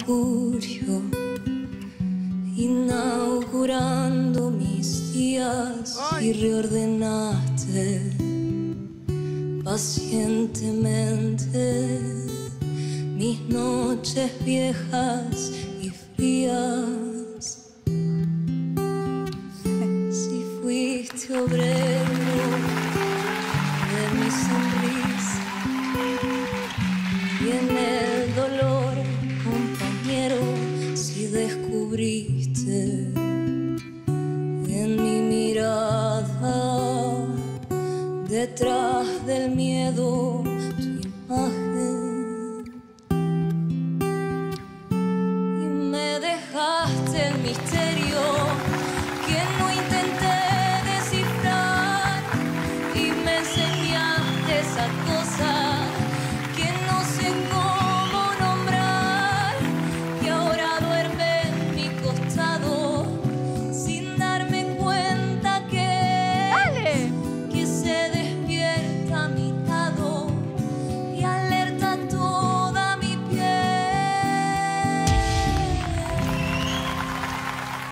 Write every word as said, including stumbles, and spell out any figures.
mercurio, inaugurando mis días. Ay. Y reordenaste pacientemente mis noches viejas y frías. Si fuiste obrero de mi sonrisa y en el dolor, compañero, si descubriste en mi mirada, detrás del miedo, tu imagen, y me dejaste el misterio que no intenté descifrar, y me enseñaste esa cosa